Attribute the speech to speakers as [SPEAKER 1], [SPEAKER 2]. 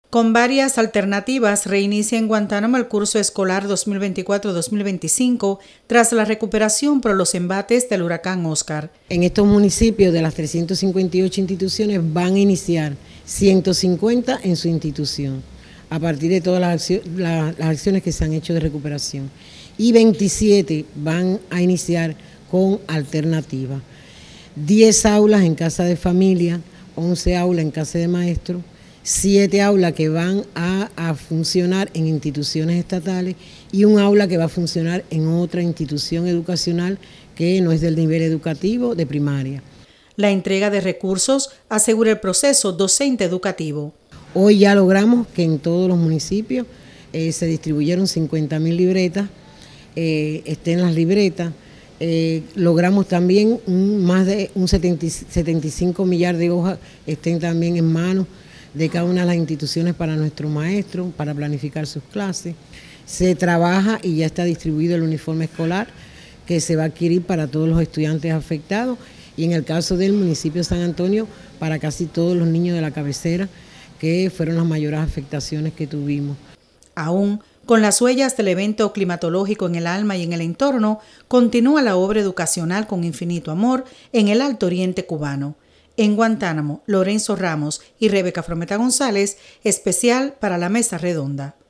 [SPEAKER 1] Con varias alternativas, reinicia en Guantánamo el curso escolar 2024-2025 tras la recuperación por los embates del huracán Oscar.
[SPEAKER 2] En estos municipios de las 358 instituciones van a iniciar 150 en su institución, a partir de todas las acciones que se han hecho de recuperación. Y 27 van a iniciar con alternativa. 10 aulas en casa de familia, 11 aulas en casa de maestros, 7 aulas que van a funcionar en instituciones estatales y un aula que va a funcionar en otra institución educacional que no es del nivel educativo de primaria.
[SPEAKER 1] La entrega de recursos asegura el proceso docente educativo.
[SPEAKER 2] Hoy ya logramos que en todos los municipios se distribuyeron 50.000 libretas, estén las libretas. Logramos también más de 75 millares de hojas estén también en manos de cada una de las instituciones para nuestros maestros, para planificar sus clases. Se trabaja y ya está distribuido el uniforme escolar que se va a adquirir para todos los estudiantes afectados y en el caso del municipio de San Antonio para casi todos los niños de la cabecera, que fueron las mayores afectaciones que tuvimos.
[SPEAKER 1] Aún con las huellas del evento climatológico en el alma y en el entorno, continúa la obra educacional con infinito amor en el Alto Oriente cubano. En Guantánamo, Lorenzo Ramos y Rebeca Frometa González, especial para la Mesa Redonda.